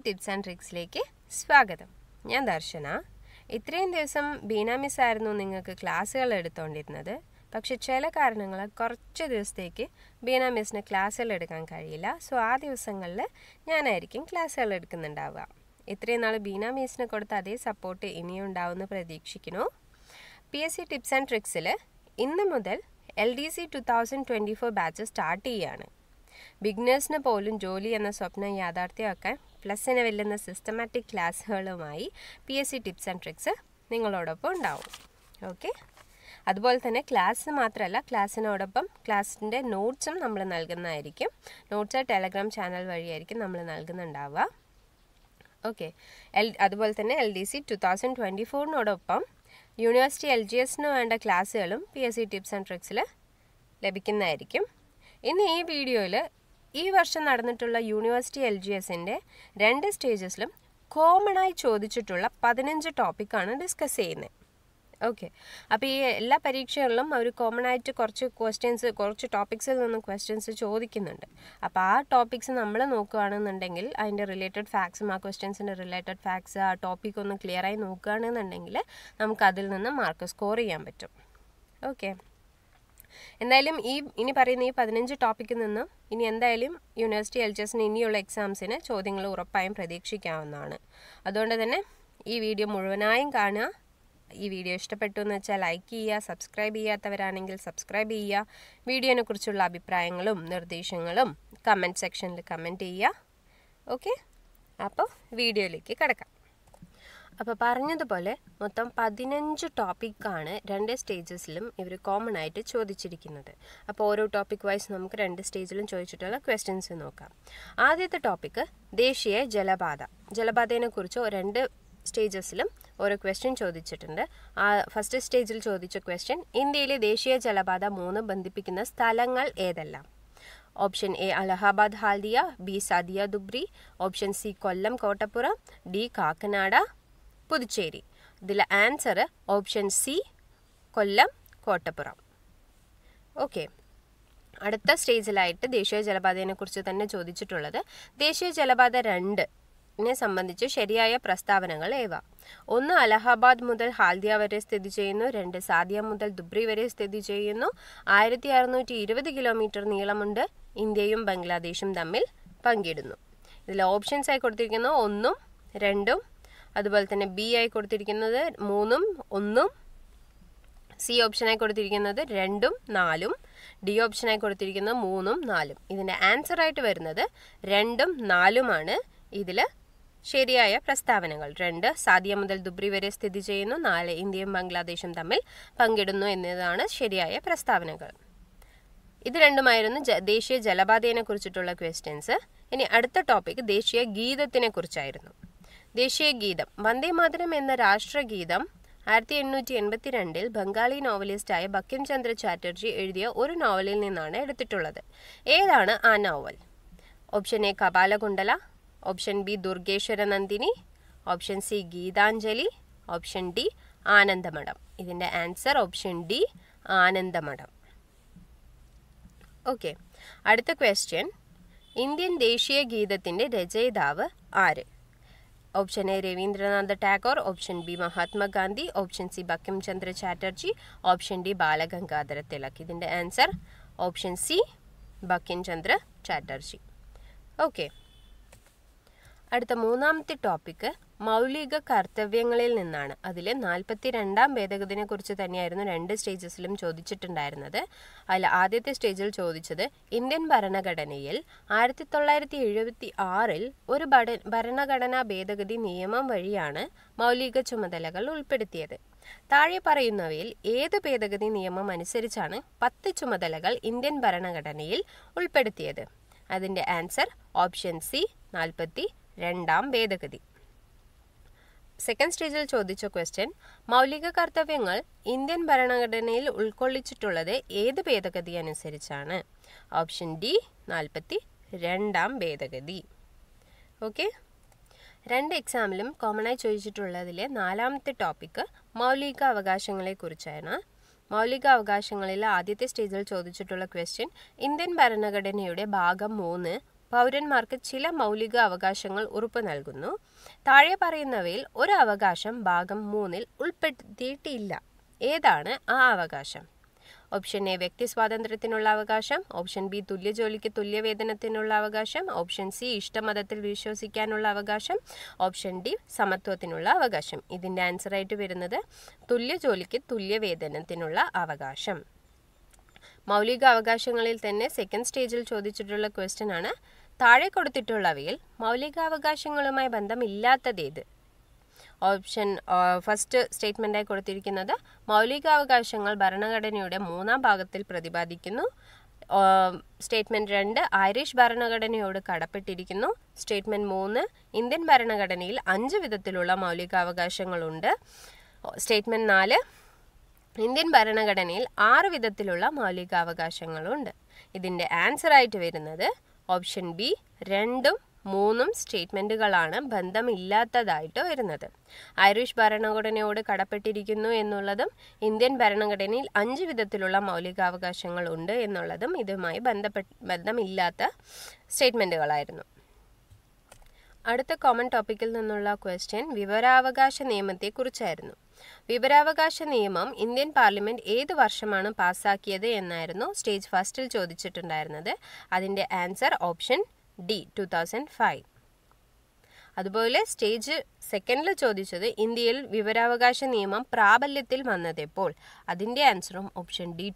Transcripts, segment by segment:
Tips and ട്രിക്സിലേക്ക് സ്വാഗതം. ഞാൻ ദർശന. ഇത്രയും ദിവസം ബീന മിസ് ആയിരുന്നു നിങ്ങൾക്ക് ക്ലാസ്സുകൾ എടുത്തുകൊണ്ടിരുന്നത്. പക്ഷെ ചില കാരണങ്ങളാൽ കുറച്ച് ദിവസത്തേക്ക് ബീന മിസ്സിന് ക്ലാസ്സുകൾ എടുക്കാൻ കഴിയില്ല. സോ ആ ദിവസങ്ങളിൽ ഞാനായിരിക്കും ക്ലാസ്സുകൾ എടുക്കുന്നുണ്ടാവുക. ഇത്രയും നാൾ ബീന മിസ്സിന് കൊടുത്ത അതേ സപ്പോർട്ട് ഇനിയും ഉണ്ടാവുമെന്ന് പ്രതീക്ഷിക്കുന്നു. PSC ടിപ്സ് ആൻഡ് ട്രിക്സിൽ ഇന്ന് മുതൽ LGS 2024 ബാച്ച് സ്റ്റാർട്ട് ചെയ്യുകയാണ്. ബിഗിനേഴ്സിന് പോലും ജോലി എന്ന സ്വപ്നം യാഥാർത്ഥ്യമാക്കാൻ പ്ലസിനെ വെല്ലുന്ന സിസ്റ്റമാറ്റിക് ക്ലാസ്സുകളുമായി PSC ടിപ്സ് ആൻഡ് ട്രിക്സ് നിങ്ങളോടൊപ്പം ഉണ്ടാവും. ഓക്കെ, അതുപോലെ തന്നെ ക്ലാസ് മാത്രമല്ല, ക്ലാസ്സിനോടൊപ്പം ക്ലാസ്സിൻ്റെ നോട്ട്സും നമ്മൾ നൽകുന്നതായിരിക്കും. നോട്ട്സ് ടെലഗ്രാം ചാനൽ വഴിയായിരിക്കും നമ്മൾ നൽകുന്നുണ്ടാവുക. ഓക്കെ, അതുപോലെ തന്നെ LGS 2024 യൂണിവേഴ്സിറ്റി LGSന് വേണ്ട ക്ലാസ്സുകളും PSC ടിപ്സ് ആൻഡ് ട്രിക്സിൽ ലഭിക്കുന്നതായിരിക്കും. ഇന്ന് ഈ വീഡിയോയിൽ ഈ വർഷം നടന്നിട്ടുള്ള യൂണിവേഴ്സിറ്റി LGSൻ്റെ 2 സ്റ്റേജസിലും കോമണായി ചോദിച്ചിട്ടുള്ള 15 ടോപ്പിക്കാണ് ഡിസ്കസ് ചെയ്യുന്നത്. ഓക്കെ, അപ്പോൾ ഈ എല്ലാ പരീക്ഷകളിലും അവർ കോമൺ ആയിട്ട് കുറച്ച് ടോപ്പിക്സിൽ നിന്നും ക്വസ്റ്റ്യൻസ് ചോദിക്കുന്നുണ്ട്. അപ്പോൾ ആ ടോപ്പിക്സ് നമ്മൾ നോക്കുകയാണെന്നുണ്ടെങ്കിൽ അതിൻ്റെ റിലേറ്റഡ് ഫാക്ട്സും ആ ക്വസ്റ്റ്യൻസിൻ്റെ റിലേറ്റഡ് ഫാക്ട്സ് ആ ടോപ്പിക് ഒന്ന് ക്ലിയറായി നോക്കുകയാണെന്നുണ്ടെങ്കിൽ നമുക്കതിൽ നിന്ന് മാർക്ക് സ്കോർ ചെയ്യാൻ പറ്റും. ഓക്കെ, എന്തായാലും ഇനി പറയുന്ന ഈ 15 ടോപ്പിക്കിൽ നിന്നും ഇനി എന്തായാലും യൂണിവേഴ്സിറ്റി LGSന് ഇനിയുള്ള എക്സാംസിന് ചോദ്യങ്ങൾ ഉറപ്പായും പ്രതീക്ഷിക്കാവുന്നതാണ്. അതുകൊണ്ട് തന്നെ ഈ വീഡിയോ മുഴുവനായും കാണുക. ഈ വീഡിയോ ഇഷ്ടപ്പെട്ടു എന്ന് വെച്ചാൽ ലൈക്ക് ചെയ്യുക, സബ്സ്ക്രൈബ് ചെയ്യാത്തവരാണെങ്കിൽ സബ്സ്ക്രൈബ് ചെയ്യുക. വീഡിയോനെ കുറിച്ചുള്ള അഭിപ്രായങ്ങളും നിർദ്ദേശങ്ങളും കമൻറ്റ് സെക്ഷനിൽ കമൻറ്റ് ചെയ്യുക. ഓക്കെ, അപ്പോൾ വീഡിയോയിലേക്ക് കിടക്കാം. അപ്പോൾ പറഞ്ഞതുപോലെ മൊത്തം 15 ടോപ്പിക്കാണ് 2 സ്റ്റേജസിലും ഇവർ കോമൺ ആയിട്ട് ചോദിച്ചിരിക്കുന്നത്. അപ്പോൾ ഓരോ ടോപ്പിക് വൈസ് നമുക്ക് 2 സ്റ്റേജിലും ചോദിച്ചിട്ടുള്ള ക്വസ്റ്റ്യൻസ് നോക്കാം. ആദ്യത്തെ ടോപ്പിക്ക് ദേശീയ ജലപാത. ജലപാതയെ കുറിച്ച് 2 സ്റ്റേജസിലും ഓരോ ക്വസ്റ്റ്യൻ ചോദിച്ചിട്ടുണ്ട്. ഫസ്റ്റ് സ്റ്റേജിൽ ചോദിച്ച ക്വസ്റ്റ്യൻ, ഇന്ത്യയിലെ ദേശീയ ജലപാത 3 ബന്ധിപ്പിക്കുന്ന സ്ഥലങ്ങൾ ഏതെല്ലാം? Option A Allahabad Haldia, B Sadiya Dhubri, option C Kollam Kottappuram, D Kakinada Puducherry. ഇതിലെ answer option C Kollam Kottappuram. Okay, അടുത്ത സ്റ്റേജിലായിട്ട് ദേശീയ ജലപാതയെ കുറിച്ച് തന്നെ ചോദിച്ചിട്ടുള്ളത് ദേശീയ ജലപാത 2നെ സംബന്ധിച്ച് ശരിയായ പ്രസ്താവനകൾ ഏവ? 1 അലഹാബാദ് മുതൽ ഹാൽദിയ വരെ സ്ഥിതി ചെയ്യുന്നു. 2 സാദിയ മുതൽ ദുബ്രി വരെ സ്ഥിതി ചെയ്യുന്നു. 1620 കിലോമീറ്റർ നീളമുണ്ട്. ഇന്ത്യയും ബംഗ്ലാദേശും തമ്മിൽ പങ്കിടുന്നു. ഇതിൽ ഓപ്ഷൻസ് ആയി കൊടുത്തിരിക്കുന്നു 1ഉം 2ഉം, അതുപോലെ തന്നെ B ആയി കൊടുത്തിരിക്കുന്നത് 3ഉം 1ഉം, C ഓപ്ഷനായി കൊടുത്തിരിക്കുന്നത് 2ഉം 4ഉം, D ഓപ്ഷനായി കൊടുത്തിരിക്കുന്നത് 3ഉം 4ഉം. ഇതിൻ്റെ ആൻസർ ആയിട്ട് വരുന്നത് 2ഉം 4ഉമാണ് ഇതിൽ ശരിയായ പ്രസ്താവനകൾ. 2 സാദിയ മുതൽ ദുബ്രി വരെ സ്ഥിതി ചെയ്യുന്നു. 4 ഇന്ത്യയും ബംഗ്ലാദേശും തമ്മിൽ പങ്കിടുന്നു എന്നതാണ് ശരിയായ പ്രസ്താവനകൾ. ഇത് രണ്ടുമായിരുന്നു ദേശീയ ജലപാതയെ കുറിച്ചിട്ടുള്ള ക്വസ്റ്റ്യൻസ്. ഇനി അടുത്ത ടോപ്പിക് ദേശീയ ഗീതത്തിനെ കുറിച്ചായിരുന്നു. ദേശീയ ഗീതം വന്ദേ മാതരം എന്ന രാഷ്ട്രഗീതം 1882 ബംഗാളി നോവലിസ്റ്റായ ബങ്കിം ചന്ദ്ര ചാറ്റർജി എഴുതിയ ഒരു നോവലിൽ നിന്നാണ് എടുത്തിട്ടുള്ളത്. ഏതാണ് ആ novel? Option A Kapalkundala, option B Durgeshwara Nandini, option C Gitanjali, option D Anandamath. ഇതിൻ്റെ answer option D Anandamath. Okay, അടുത്ത ക്വസ്റ്റ്യൻ, ഇന്ത്യൻ ദേശീയ ഗീതത്തിൻ്റെ രചയിതാവ് ആര്? Option A Rabindranath Tagore, option B Mahatma Gandhi, option C Bankim Chandra Chatterjee, option D Balagangadhara Tilak. ഇതിൻ്റെ answer option C Bankim Chandra Chatterjee. Okay, അടുത്ത മൂന്നാമത്തെ ടോപ്പിക്ക് മൗലിക കർത്തവ്യങ്ങളിൽ നിന്നാണ്. അതിൽ 42ാം ഭേദഗതിനെ കുറിച്ച് തന്നെയായിരുന്നു 2 സ്റ്റേജസിലും ചോദിച്ചിട്ടുണ്ടായിരുന്നത്. അതിൽ ആദ്യത്തെ സ്റ്റേജിൽ ചോദിച്ചത് ഇന്ത്യൻ ഭരണഘടനയിൽ 1976 ഒരു ഭരണഘടനാ ഭേദഗതി നിയമം വഴിയാണ് മൗലിക ചുമതലകൾ ഉൾപ്പെടുത്തിയത്. താഴെ പറയുന്നവയിൽ ഏത് ഭേദഗതി നിയമം അനുസരിച്ചാണ് 10 ചുമതലകൾ ഇന്ത്യൻ ഭരണഘടനയിൽ ഉൾപ്പെടുത്തിയത്? അതിൻ്റെ ആൻസർ ഓപ്ഷൻ C 42ാം ഭേദഗതി. സെക്കൻഡ് സ്റ്റേജിൽ ചോദിച്ച ക്വസ്റ്റ്യൻ, മൗലിക കർത്തവ്യങ്ങൾ ഇന്ത്യൻ ഭരണഘടനയിൽ ഉൾക്കൊള്ളിച്ചിട്ടുള്ളത് ഏത് ഭേദഗതി അനുസരിച്ചാണ്? ഓപ്ഷൻ D 42ാം ഭേദഗതി. ഓക്കെ, 2 എക്സാമിലും കോമണായി ചോദിച്ചിട്ടുള്ളതിലെ 4ാമത്തെ ടോപ്പിക്ക് മൗലിക അവകാശങ്ങളെ കുറിച്ചാണ്. മൗലിക അവകാശങ്ങളിൽ ആദ്യത്തെ സ്റ്റേജിൽ ചോദിച്ചിട്ടുള്ള ക്വസ്റ്റ്യൻ, ഇന്ത്യൻ ഭരണഘടനയുടെ ഭാഗം 3 പൗരന്മാർക്ക് ചില മൗലിക അവകാശങ്ങൾ ഉറപ്പു നൽകുന്നു. താഴെ പറയുന്നവയിൽ ഒരു അവകാശം ഭാഗം 3-ൽ ഉൾപ്പെടുത്തിയിട്ടില്ല. ഏതാണ് ആ അവകാശം? ഓപ്ഷൻ എ വ്യക്തി സ്വാതന്ത്ര്യത്തിനുള്ള അവകാശം, ഓപ്ഷൻ ബി തുല്യ ജോലിക്ക് തുല്യവേതനത്തിനുള്ള അവകാശം, ഓപ്ഷൻ സി ഇഷ്ടമതത്തിൽ വിശ്വസിക്കാനുള്ള അവകാശം, ഓപ്ഷൻ ഡി സമത്വത്തിനുള്ള അവകാശം. ഇതിൻ്റെ ആൻസറായിട്ട് വരുന്നത് തുല്യ ജോലിക്ക് തുല്യവേതനത്തിനുള്ള അവകാശം. മൗലിക അവകാശങ്ങളിൽ തന്നെ സെക്കൻഡ് സ്റ്റേജിൽ ചോദിച്ചിട്ടുള്ള ക്വസ്റ്റ്യൻ ആണ്, താഴെ കൊടുത്തിട്ടുള്ളവയിൽ മൗലികാവകാശങ്ങളുമായി ബന്ധമില്ലാത്തതേത്? ഓപ്ഷൻ ഫസ്റ്റ് സ്റ്റേറ്റ്മെൻറ്റായി കൊടുത്തിരിക്കുന്നത് മൗലികാവകാശങ്ങൾ ഭരണഘടനയുടെ 3-ാം ഭാഗത്തിൽ പ്രതിപാദിക്കുന്നു. സ്റ്റേറ്റ്മെൻറ്റ് 2 ഐറിഷ് ഭരണഘടനയോട് കടപ്പെട്ടിരിക്കുന്നു. സ്റ്റേറ്റ്മെൻറ്റ് 3 ഇന്ത്യൻ ഭരണഘടനയിൽ 5 വിധത്തിലുള്ള മൗലികാവകാശങ്ങളുണ്ട്. സ്റ്റേറ്റ്മെൻറ്റ് 4 ഇന്ത്യൻ ഭരണഘടനയിൽ 6 വിധത്തിലുള്ള മൗലികാവകാശങ്ങളുണ്ട്. ഇതിൻ്റെ ആൻസറായിട്ട് വരുന്നത് ഓപ്ഷൻ ബി 2ഉം 3ഉം സ്റ്റേറ്റ്മെൻറ്റുകളാണ് ബന്ധമില്ലാത്തതായിട്ട് വരുന്നത്. ഐറിഷ് ഭരണഘടനയോട് കടപ്പെട്ടിരിക്കുന്നു എന്നുള്ളതും ഇന്ത്യൻ ഭരണഘടനയിൽ 5 വിധത്തിലുള്ള മൗലികാവകാശങ്ങൾ ഉണ്ട് എന്നുള്ളതും ഇതുമായി ബന്ധമില്ലാത്ത സ്റ്റേറ്റ്മെൻറ്റുകളായിരുന്നു. അടുത്ത കോമൺ ടോപ്പിക്കിൽ നിന്നുള്ള ക്വസ്റ്റ്യൻ വിവരാവകാശ നിയമത്തെക്കുറിച്ചായിരുന്നു. വിവരാവകാശ നിയമം ഇന്ത്യൻ പാർലമെൻറ്റ് ഏത് വർഷമാണ് പാസ്സാക്കിയത് എന്നായിരുന്നു സ്റ്റേജ് ഫസ്റ്റിൽ ചോദിച്ചിട്ടുണ്ടായിരുന്നത്. അതിൻ്റെ ആൻസർ ഓപ്ഷൻ ഡി 2005. അതുപോലെ സ്റ്റേജ് സെക്കൻഡിൽ ചോദിച്ചത് ഇന്ത്യയിൽ വിവരാവകാശ നിയമം പ്രാബല്യത്തിൽ വന്നതെപ്പോൾ? അതിൻ്റെ ആൻസറും ഓപ്ഷൻ ഡി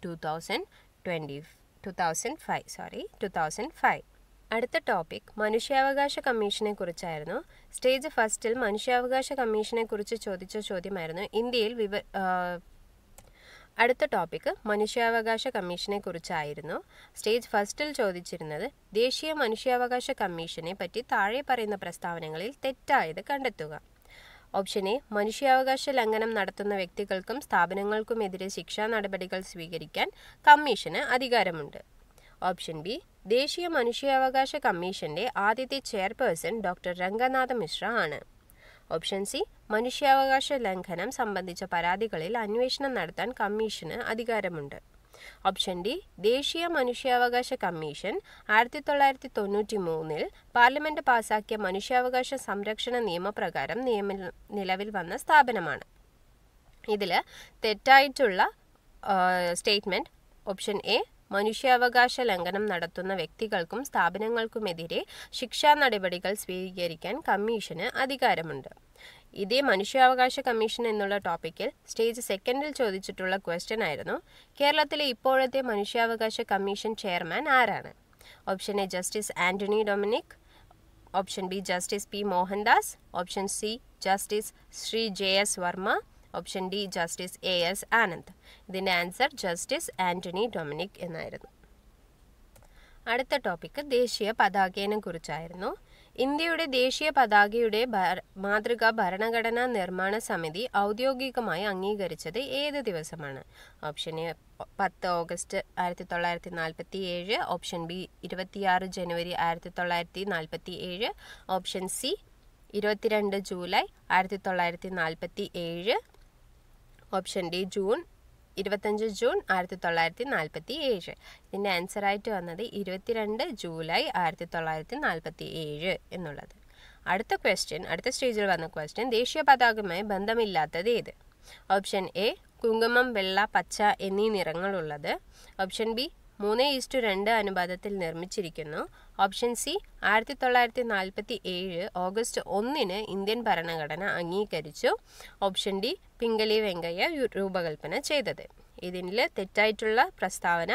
2005. അടുത്ത ടോപ്പിക് മനുഷ്യാവകാശ കമ്മീഷനെ കുറിച്ചായിരുന്നു. സ്റ്റേജ് ഫസ്റ്റിൽ മനുഷ്യാവകാശ കമ്മീഷനെ കുറിച്ച് ചോദിച്ച ചോദ്യമായിരുന്നു ഇന്ത്യയിൽ അടുത്ത ടോപ്പിക്ക് മനുഷ്യാവകാശ കമ്മീഷനെ കുറിച്ചായിരുന്നു. സ്റ്റേജ് ഫസ്റ്റിൽ ചോദിച്ചിരുന്നത് ദേശീയ മനുഷ്യാവകാശ കമ്മീഷനെ പറ്റി താഴെ പറയുന്ന പ്രസ്താവനകളിൽ തെറ്റായത് കണ്ടെത്തുക. ഓപ്ഷൻ എ മനുഷ്യാവകാശ ലംഘനം നടത്തുന്ന വ്യക്തികൾക്കും സ്ഥാപനങ്ങൾക്കുമെതിരെ ശിക്ഷാ നടപടികൾ സ്വീകരിക്കാൻ കമ്മീഷന് അധികാരമുണ്ട്. ഓപ്ഷൻ ബി ദേശീയ മനുഷ്യാവകാശ കമ്മീഷന്റെ ആദ്യത്തെ ചെയർപേഴ്സൺ ഡോക്ടർ രംഗനാഥ മിശ്ര ആണ്. ഓപ്ഷൻ സി മനുഷ്യാവകാശ ലംഘനം സംബന്ധിച്ച പരാതികളിൽ അന്വേഷണം നടത്താൻ കമ്മീഷന് അധികാരമുണ്ട്. ഓപ്ഷൻ ഡി ദേശീയ മനുഷ്യാവകാശ കമ്മീഷൻ 1993-ൽ പാർലമെന്റ് പാസാക്കിയ മനുഷ്യാവകാശ സംരക്ഷണ നിയമപ്രകാരം നിലവിൽ വന്ന സ്ഥാപനമാണ്. ഇതിൽ തെറ്റായിട്ടുള്ള സ്റ്റേറ്റ്മെന്റ് ഓപ്ഷൻ എ മനുഷ്യാവകാശ ലംഘനം നടത്തുന്ന വ്യക്തികൾക്കും സ്ഥാപനങ്ങൾക്കുമെതിരെ ശിക്ഷാ നടപടികൾ സ്വീകരിക്കാൻ കമ്മീഷന് അധികാരമുണ്ട്. ഇതേ മനുഷ്യാവകാശ കമ്മീഷൻ എന്നുള്ള ടോപ്പിക്കിൽ സ്റ്റേജ് സെക്കൻഡിൽ ചോദിച്ചിട്ടുള്ള ക്വസ്റ്റ്യൻ ആയിരുന്നു കേരളത്തിലെ ഇപ്പോഴത്തെ മനുഷ്യാവകാശ കമ്മീഷൻ ചെയർമാൻ ആരാണ്? Option A justice Antony Dominic, option B justice P Mohandas, option C justice Shri JS Varma, option D justice AS Anand. ഇതിൻ്റെ ആൻസർ ജസ്റ്റിസ് ആന്റണി ഡൊമിനിക് എന്നായിരുന്നു. അടുത്ത ടോപ്പിക്ക് ദേശീയ പതാകയെ കുറിച്ചായിരുന്നു. ഇന്ത്യയുടെ ദേശീയ പതാകയുടെ മാതൃക ഭരണഘടനാ നിർമ്മാണ സമിതി ഔദ്യോഗികമായി അംഗീകരിച്ചത് ഏത് ദിവസമാണ്? Option A 10 August 1947, option B 26 ജനുവരി 1947, option C 22 July 1947, option D 25 June 1947. ഇതിൻ്റെ ആൻസറായിട്ട് വന്നത് 22 ജൂലൈ 1947 എന്നുള്ളത്. അടുത്ത സ്റ്റേജിൽ വന്ന ക്വസ്റ്റ്യൻ ദേശീയ പതാകയുമായി ബന്ധമില്ലാത്തത് ഏത്? ഓപ്ഷൻ എ കുങ്കുമം, വെള്ള, പച്ച എന്നീ നിറങ്ങളുള്ളത്. ഓപ്ഷൻ ബി 3:2 അനുപാതത്തിൽ നിർമ്മിച്ചിരിക്കുന്നു. ഓപ്ഷൻ സി 1947 ഓഗസ്റ്റ് 1-ന് ഇന്ത്യൻ ഭരണഘടന അംഗീകരിച്ചു. ഓപ്ഷൻ ഡി പിംഗലി വെങ്കയ്യ രൂപകൽപ്പന ചെയ്തത്. ഇതിൽ തെറ്റായിട്ടുള്ള പ്രസ്താവന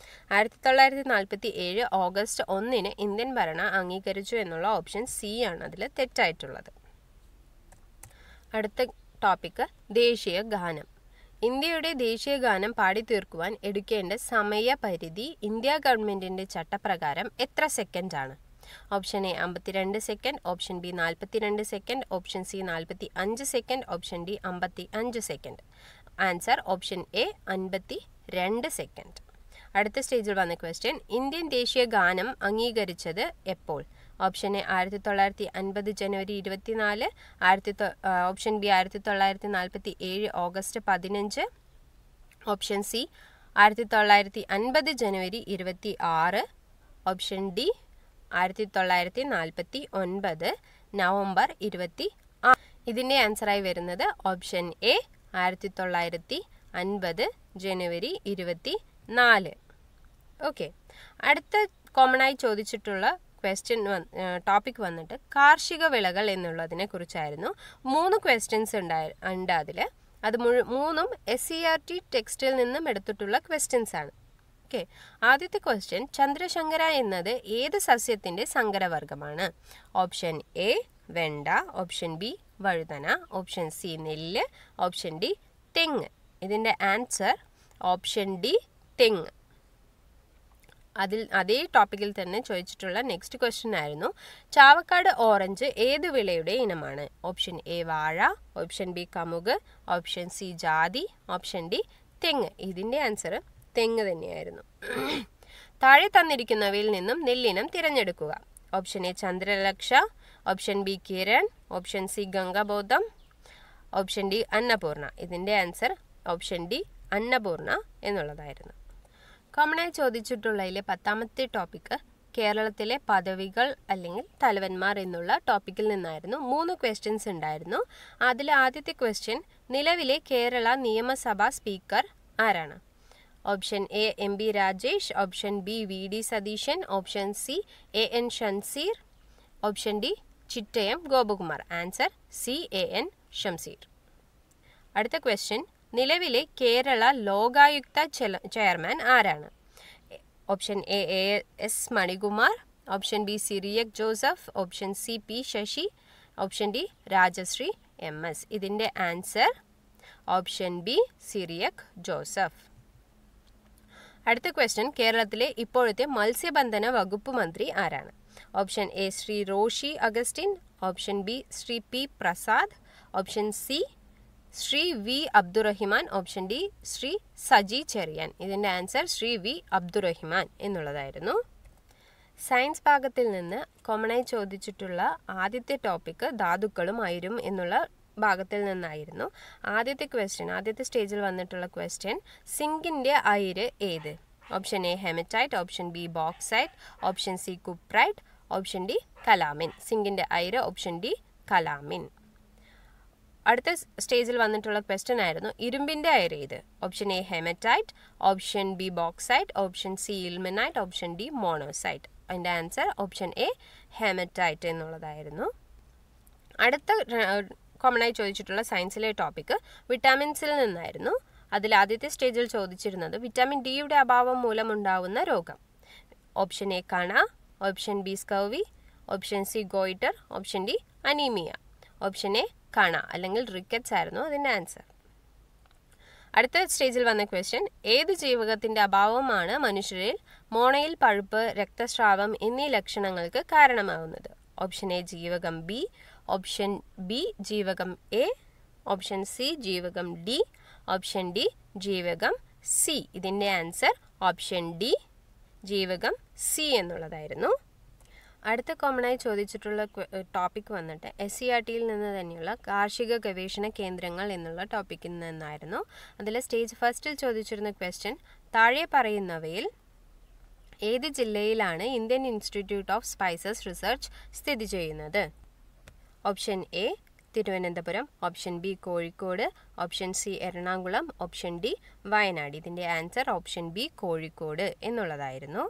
1947 ഓഗസ്റ്റ് 1-ന് ഇന്ത്യൻ ഭരണ അംഗീകരിച്ചു എന്നുള്ള ഓപ്ഷൻ സി ആണ് അതിൽ തെറ്റായിട്ടുള്ളത്. അടുത്ത ടോപ്പിക്ക് ദേശീയ ഗാനം. ഇന്ത്യയുടെ ദേശീയ ഗാനം പാടിത്തീർക്കുവാൻ എടുക്കേണ്ട സമയപരിധി ഇന്ത്യ ഗവൺമെൻറ്റിൻ്റെ ചട്ടപ്രകാരം എത്ര സെക്കൻഡാണ്? Option A 52 second, option B 42 second, option C 45 second, option D 55 second. Answer option A 52 second. അടുത്ത സ്റ്റേജിൽ വന്ന ക്വസ്റ്റ്യൻ ഇന്ത്യൻ ദേശീയ ഗാനം അംഗീകരിച്ചത് എപ്പോൾ? ഓപ്ഷൻ എ 1950 ജനുവരി 24, option B 1947 August 15, option C 1950 ജനുവരി 26, ഓപ്ഷൻ ഡി 1949 നവംബർ 26. ഇതിൻ്റെ ആൻസറായി വരുന്നത് ഓപ്ഷൻ എ 1950 ജനുവരി 24. ഓക്കെ, അടുത്ത കോമൺ ആയി ചോദിച്ചിട്ടുള്ള ടോപ്പിക് വന്നിട്ട് കാർഷിക വിളകൾ എന്നുള്ളതിനെ കുറിച്ചായിരുന്നു. 3 ക്വസ്റ്റ്യൻസ് ഉണ്ട് അതിൽ. അത് മൂന്നും SCERT ടെക്സ്റ്റിൽ നിന്നും എടുത്തിട്ടുള്ള ക്വസ്റ്റ്യൻസ് ആണ്. ഓക്കെ, ആദ്യത്തെ ക്വസ്റ്റ്യൻ, ചന്ദ്രശങ്കര എന്നത് ഏത് സസ്യത്തിൻ്റെ സങ്കരവർഗമാണ്? ഓപ്ഷൻ എ വെണ്ട, ഓപ്ഷൻ ബി വഴുതന, ഓപ്ഷൻ സി നെല്ല്, ഓപ്ഷൻ ഡി തെങ്ങ്. ഇതിൻ്റെ ആൻസർ ഓപ്ഷൻ ഡി തെങ്ങ്. അതേ ടോപ്പിക്കിൽ തന്നെ ചോദിച്ചിട്ടുള്ള നെക്സ്റ്റ് ക്വസ്റ്റ്യൻ ആയിരുന്നു, ചാവക്കാട് ഓറഞ്ച് ഏത് വിളയുടെ ഇനമാണ്? ഓപ്ഷൻ എ വാഴ, ഓപ്ഷൻ ബി കമുക്, ഓപ്ഷൻ സി ജാതി, ഓപ്ഷൻ ഡി തെങ്ങ്. ഇതിൻ്റെ ആൻസർ തെങ്ങ് തന്നെയായിരുന്നു. താഴെ തന്നിരിക്കുന്നവയിൽ നിന്നും നെല്ലിനം തിരഞ്ഞെടുക്കുക. Option A Chandralaksha, option B Kiran, option C Gangabodham, option D Annapoorna. ഇതിൻ്റെ ആൻസർ ഓപ്ഷൻ ഡി അന്നപൂർണ എന്നുള്ളതായിരുന്നു. കോമണായി ചോദിച്ചിട്ടുള്ളതിൽ 10ാമത്തെ ടോപ്പിക്ക് കേരളത്തിലെ പദവികൾ അല്ലെങ്കിൽ തലവന്മാർ എന്നുള്ള ടോപ്പിക്കിൽ നിന്നായിരുന്നു. 3 ക്വസ്റ്റ്യൻസ് ഉണ്ടായിരുന്നു. അതിൽ ആദ്യത്തെ ക്വസ്റ്റ്യൻ, നിലവിലെ കേരള നിയമസഭാ സ്പീക്കർ ആരാണ്? Option A MB Rajesh, option B VD Satheesan, option C AN Shamseer, option D Chittayam Gopakumar. Answer C AN Shamseer. അടുത്ത ക്വസ്റ്റ്യൻ, നിലവിലെ കേരള ലോകായുക്ത ചെയർമാൻ ആരാണ്? Option A AS Manikumar, option B Cyriac Joseph, option C P Sasi, option D Rajasree MS. ഇതിൻ്റെ answer option B Cyriac Joseph. അടുത്ത question, കേരളത്തിലെ ഇപ്പോഴത്തെ മത്സ്യബന്ധന വകുപ്പ് മന്ത്രി ആരാണ്? Option A Shri Roshy Augustine, option B Shri P Prasad, option C Shri V Abdurahiman, option D Shri Saji Cherian. ഇതിൻ്റെ ആൻസർ ശ്രീ V അബ്ദുറഹിമാൻ എന്നുള്ളതായിരുന്നു. സയൻസ് ഭാഗത്തിൽ നിന്ന് കോമണായി ചോദിച്ചിട്ടുള്ള ആദ്യത്തെ ടോപ്പിക്ക് ധാതുക്കളും അയിരും എന്നുള്ള ഭാഗത്തിൽ നിന്നായിരുന്നു. ആദ്യത്തെ സ്റ്റേജിൽ വന്നിട്ടുള്ള ക്വസ്റ്റ്യൻ, സിങ്കിൻ്റെ അയിര് ഏത്? Option A hematite, option B bauxite, option C cuprite, option D calamine. സിങ്കിൻ്റെ അയിര് ഓപ്ഷൻ ഡി കലാമിൻ. അടുത്ത സ്റ്റേജിൽ വന്നിട്ടുള്ള ക്വസ്റ്റ്യൻ ആയിരുന്നു, ഇരുമ്പിൻ്റെ അയിര് ഏത്? Option A hematite, option B bauxite, option C ilmenite, option D monazite. അതിൻ്റെ ആൻസർ ഓപ്ഷൻ എ ഹെമറ്റൈറ്റ് എന്നുള്ളതായിരുന്നു. അടുത്ത കോമണായി ചോദിച്ചിട്ടുള്ള സയൻസിലെ ടോപ്പിക്ക് വിറ്റാമിൻസിൽ നിന്നായിരുന്നു. അതിൽ ആദ്യത്തെ സ്റ്റേജിൽ ചോദിച്ചിരുന്നത് വിറ്റാമിൻ ഡിയുടെ അഭാവം മൂലമുണ്ടാവുന്ന രോഗം. ഓപ്ഷൻ എ കണ, option B scurvy, option C goitre, option D anaemia. Option A കണ അല്ലെങ്കിൽ റിക്കറ്റ്സ് ആയിരുന്നു അതിൻ്റെ ആൻസർ. അടുത്ത സ്റ്റേജിൽ വന്ന ക്വസ്റ്റ്യൻ, ഏത് ജീവകത്തിൻ്റെ അഭാവമാണ് മനുഷ്യരിൽ മോണയിൽ പഴുപ്പ്, രക്തസ്രാവം എന്നീ ലക്ഷണങ്ങൾക്ക് കാരണമാകുന്നത്? ഓപ്ഷൻ എ ജീവകം ബി, ഓപ്ഷൻ ബി ജീവകം എ, ഓപ്ഷൻ സി ജീവകം ഡി, ഓപ്ഷൻ ഡി ജീവകം സി. ഇതിൻ്റെ ആൻസർ ഓപ്ഷൻ ഡി ജീവകം സി എന്നുള്ളതായിരുന്നു. അടുത്ത കോമണായി ചോദിച്ചിട്ടുള്ള ടോപ്പിക് വന്നിട്ട് SCERTയിൽ നിന്ന് തന്നെയുള്ള കാർഷിക ഗവേഷണ കേന്ദ്രങ്ങൾ എന്നുള്ള ടോപ്പിക്കിൽ നിന്നായിരുന്നു. അതിൽ സ്റ്റേജ് ഫസ്റ്റിൽ ചോദിച്ചിരുന്ന ക്വസ്റ്റ്യൻ, താഴെ പറയുന്നവയിൽ ഏത് ജില്ലയിലാണ് Indian institute of spices research സ്ഥിതി ചെയ്യുന്നത്? Option A Thiruvananthapuram, option B Kozhikode, option C Ernakulam, option D Wayanad. ഇതിൻ്റെ ആൻസർ ഓപ്ഷൻ ബി കോഴിക്കോട് എന്നുള്ളതായിരുന്നു.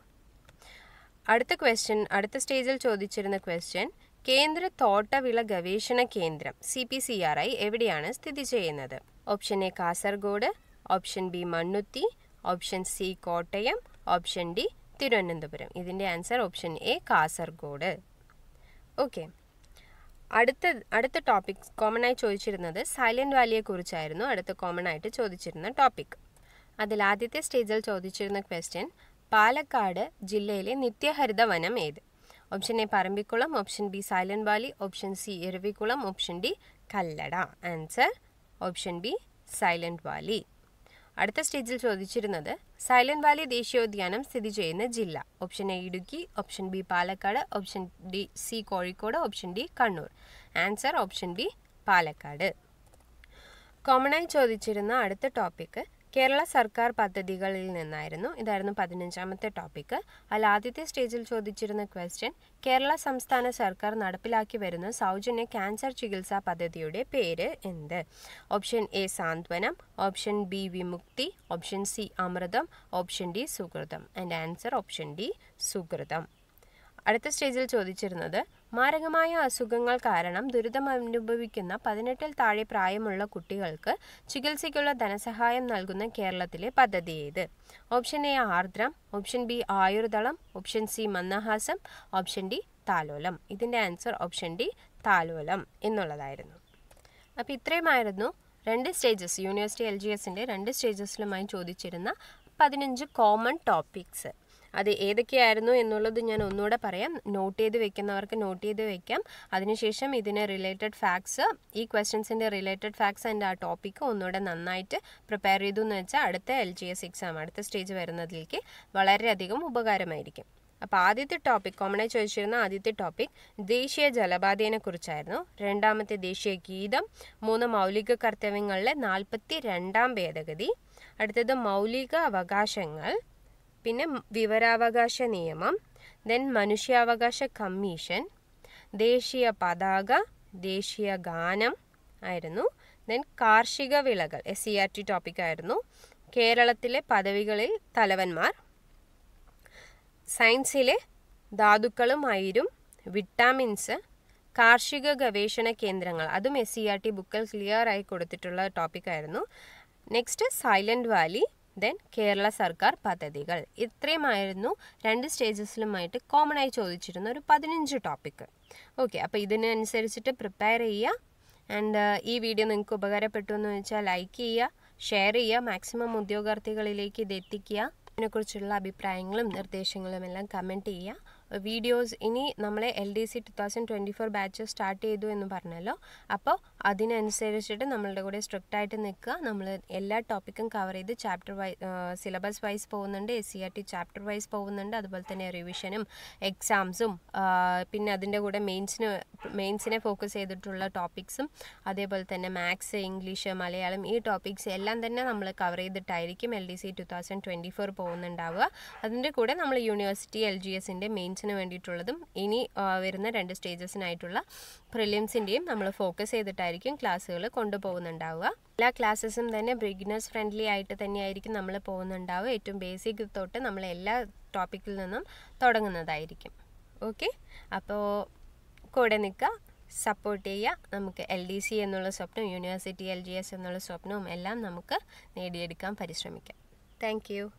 അടുത്ത സ്റ്റേജിൽ ചോദിച്ചിരുന്ന ക്വസ്റ്റ്യൻ, കേന്ദ്ര തോട്ടവിള ഗവേഷണ കേന്ദ്രം CPCRI എവിടെയാണ് സ്ഥിതി ചെയ്യുന്നത്? Option A Kasaragod, option B Mannuthy, option C Kottayam, option D Thiruvananthapuram. ഇതിൻ്റെ answer option A Kasaragod. Okay, അടുത്ത ടോപ്പിക് കോമണായി ചോദിച്ചിരുന്നത് സൈലന്റ് വാലിയെ കുറിച്ചായിരുന്നു. അടുത്ത കോമൺ ആയിട്ട് ചോദിച്ചിരുന്ന ടോപ്പിക്. അതിൽ ആദ്യത്തെ സ്റ്റേജിൽ ചോദിച്ചിരുന്ന ക്വസ്റ്റ്യൻ, പാലക്കാട് ജില്ലയിലെ നിത്യഹരിത വനം ഏത്? Option A Parambikulam, option B silent valley, option C Eravikulam, option D Kallada. Answer option B silent valley. അടുത്ത സ്റ്റേജിൽ ചോദിച്ചിരുന്നത് സൈലന്റ് വാലി ദേശീയോദ്യാനം സ്ഥിതി ചെയ്യുന്ന ജില്ല. Option A Idukki, option B Palakkad, option D C Kozhikode, option D Kannur. Answer option B Palakkad. കോമണായി ചോദിച്ചിരുന്ന അടുത്ത ടോപ്പിക്ക് കേരള സർക്കാർ പദ്ധതികളിൽ നിന്നായിരുന്നു. ഇതായിരുന്നു 15ാമത്തെ ടോപ്പിക്ക്. അതിൽ ആദ്യത്തെ സ്റ്റേജിൽ ചോദിച്ചിരുന്ന ക്വസ്റ്റ്യൻ, കേരള സംസ്ഥാന സർക്കാർ നടപ്പിലാക്കി വരുന്ന സൗജന്യ ക്യാൻസർ ചികിത്സാ പദ്ധതിയുടെ പേര് എന്ത്? Option A Santhwanam, option B Vimukthi, option C Amritham, option D Sukritham. And answer option D Sukritham. അടുത്ത സ്റ്റേജിൽ ചോദിച്ചിരുന്നത്, മാരകമായ അസുഖങ്ങൾ കാരണം ദുരിതമനുഭവിക്കുന്ന 18-ൽ താഴെ പ്രായമുള്ള കുട്ടികൾക്ക് ചികിത്സയ്ക്കുള്ള ധനസഹായം നൽകുന്ന കേരളത്തിലെ പദ്ധതി ഏത്? Option A Ardram, option B Ayurdalam, option C Mandahasam, option D Thalolam. ഇതിൻ്റെ ആൻസർ ഓപ്ഷൻ ഡി താലോലം എന്നുള്ളതായിരുന്നു. അപ്പോൾ ഇത്രയുമായിരുന്നു 2 സ്റ്റേജസ്, യൂണിവേഴ്സിറ്റി LGSൻ്റെ 2 സ്റ്റേജസിലുമായി ചോദിച്ചിരുന്ന 15 കോമൺ ടോപ്പിക്സ്. അത് ഏതൊക്കെയായിരുന്നു എന്നുള്ളത് ഞാൻ ഒന്നുകൂടെ പറയാം. നോട്ട് ചെയ്ത് വെക്കുന്നവർക്ക് നോട്ട് ചെയ്ത് വെക്കാം. അതിനുശേഷം ഇതിന് റിലേറ്റഡ് ഫാക്ട്സ്, ഈ ക്വസ്റ്റ്യൻസിൻ്റെ റിലേറ്റഡ് ഫാക്ട്സ് ആൻഡ് ആ ടോപ്പിക്ക് ഒന്നുകൂടെ നന്നായിട്ട് പ്രിപ്പയർ ചെയ്തു എന്ന് വെച്ചാൽ അടുത്ത LGS എക്സാം, അടുത്ത സ്റ്റേജ് വരുന്നതിലേക്ക് വളരെയധികം ഉപകാരമായിരിക്കും. അപ്പോൾ ആദ്യത്തെ ടോപ്പിക്, കോമണായി ചോദിച്ചിരുന്ന ആദ്യത്തെ ടോപ്പിക് ദേശീയ ജലപാതയെ കുറിച്ചായിരുന്നു. രണ്ടാമത്തെ ദേശീയ ഗീതം, 3 മൗലിക കർത്തവ്യങ്ങളിലെ 42ാം ഭേദഗതി, അടുത്തത് മൗലിക അവകാശങ്ങൾ, പിന്നെ വിവരാവകാശ നിയമം, ദെൻ മനുഷ്യാവകാശ കമ്മീഷൻ, ദേശീയ പതാക, ദേശീയ ഗാനം ആയിരുന്നു. ദെൻ കാർഷിക വിളകൾ SCERT ടോപ്പിക്കായിരുന്നു. കേരളത്തിലെ പദവികളിൽ തലവന്മാർ, സയൻസിലെ ധാതുക്കളും അയിരും, വിറ്റാമിൻസ്, കാർഷിക ഗവേഷണ കേന്ദ്രങ്ങൾ, അതും SCERT ബുക്കിൽ ക്ലിയർ ആയി കൊടുത്തിട്ടുള്ള ടോപ്പിക്കായിരുന്നു. Next silent valley, then Kerala സർക്കാർ പദ്ധതികൾ. ഇത്രയുമായിരുന്നു 2 സ്റ്റേജസിലുമായിട്ട് കോമൺ ആയി ചോദിച്ചിരുന്ന ഒരു 15 ടോപ്പിക്ക്. ഓക്കെ, അപ്പോൾ ഇതിനനുസരിച്ചിട്ട് പ്രിപ്പയർ ചെയ്യുക. ആൻഡ് ഈ വീഡിയോ നിങ്ങൾക്ക് ഉപകാരപ്പെട്ടു എന്ന് വെച്ചാൽ ലൈക്ക് ചെയ്യുക, ഷെയർ ചെയ്യുക, മാക്സിമം ഉദ്യോഗാർത്ഥികളിലേക്ക് ഇത് എത്തിക്കുക. ഇതിനെക്കുറിച്ചുള്ള അഭിപ്രായങ്ങളും നിർദ്ദേശങ്ങളും എല്ലാം കമൻറ്റ് ചെയ്യുക. വീഡിയോസ് ഇനി നമ്മളെ LDC 2024 ബാച്ച് സ്റ്റാർട്ട് ചെയ്തു എന്ന് പറഞ്ഞല്ലോ. അപ്പോൾ അതിനനുസരിച്ചിട്ട് നമ്മളുടെ കൂടെ സ്ട്രിക്റ്റ് ആയിട്ട് നിൽക്കുക. നമ്മൾ എല്ലാ ടോപ്പിക്കും കവർ ചെയ്ത് ചാപ്റ്റർ സിലബസ് വൈസ് പോകുന്നുണ്ട്, SCERT ചാപ്റ്റർ വൈസ് പോകുന്നുണ്ട്. അതുപോലെ തന്നെ റിവിഷനും എക്സാംസും പിന്നെ അതിൻ്റെ കൂടെ മെയിൻസിനെ ഫോക്കസ് ചെയ്തിട്ടുള്ള ടോപ്പിക്സും, അതേപോലെ തന്നെ മാത്സ്, ഇംഗ്ലീഷ്, മലയാളം, ഈ ടോപ്പിക്സ് എല്ലാം തന്നെ നമ്മൾ കവർ ചെയ്തിട്ടായിരിക്കും LDC 2024 പോകുന്നുണ്ടാവുക. അതിൻ്റെ കൂടെ നമ്മൾ യൂണിവേഴ്സിറ്റി LGSൻ്റെ മെയിൻസിന് വേണ്ടിയിട്ടുള്ളതും ഇനി വരുന്ന 2 സ്റ്റേജസിനായിട്ടുള്ള പ്രിലിംസിൻ്റെയും നമ്മൾ ഫോക്കസ് ചെയ്തിട്ടായിരിക്കും ക്ലാസ്സുകൾ കൊണ്ടുപോകുന്നുണ്ടാവുക. എല്ലാ ക്ലാസ്സസും തന്നെ ബിഗിനേഴ്സ് ഫ്രണ്ട്ലി ആയിട്ട് തന്നെയായിരിക്കും നമ്മൾ പോകുന്നുണ്ടാവുക. ഏറ്റവും ബേസിക് തൊട്ട് നമ്മൾ എല്ലാ ടോപ്പിക്കിൽ നിന്നും തുടങ്ങുന്നതായിരിക്കും. ഓക്കെ, അപ്പോൾ കൂടെ നിൽക്കുക, സപ്പോർട്ട് ചെയ്യുക. നമുക്ക് LDC എന്നുള്ള സ്വപ്നം, യൂണിവേഴ്സിറ്റി LGS എന്നുള്ള സ്വപ്നവും എല്ലാം നമുക്ക് നേടിയെടുക്കാൻ പരിശ്രമിക്കാം. Thank U.